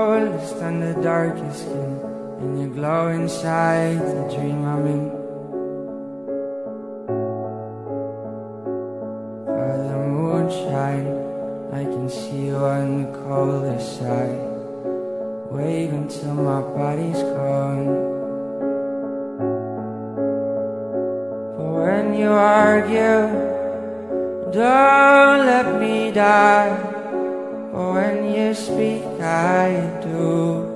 coldest and the darkest skin, and you glow inside the dream I'm in. By the moonshine, I can see you on the coldest side. Wave until my body's gone. But when you argue, don't let me die. But when you speak, I do.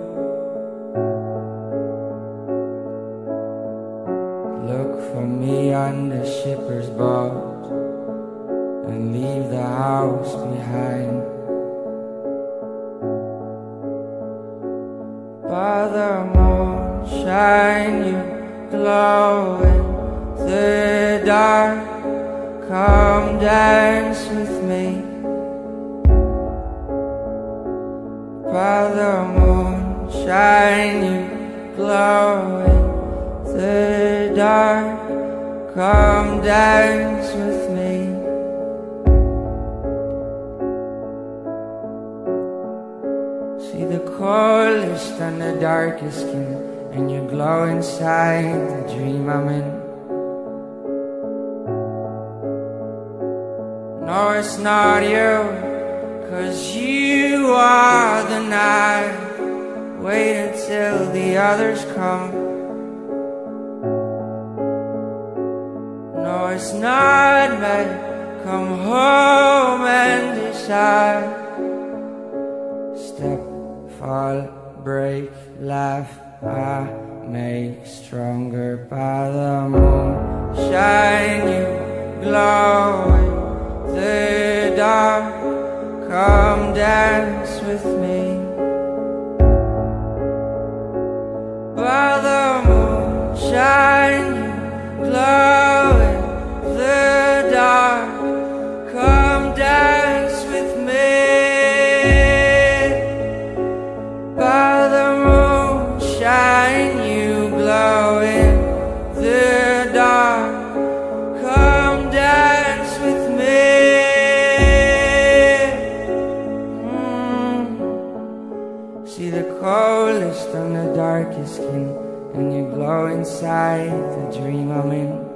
Look for me on the shipper's boat and leave the house behind. By the moonshine, you glow in the dark. Come dance with me. By the moonshine, you glow in the dark. Come dance with me. See the coldest and the darkest skin, and you glow inside the dream I'm in. No, it's not you, 'cause you are the night. Wait until the others come. No, it's not me. Come home and decide. Step, fall, break, laugh, I make stronger. By the moonshine, you glow in the dark. Come dance with me. By the moonshine, you glow in the dark. Come dance with me. By the moonshine, you glow in the dark. Come dance with me. See the coldest and the darkest skin, and you glow inside the dream I'm in.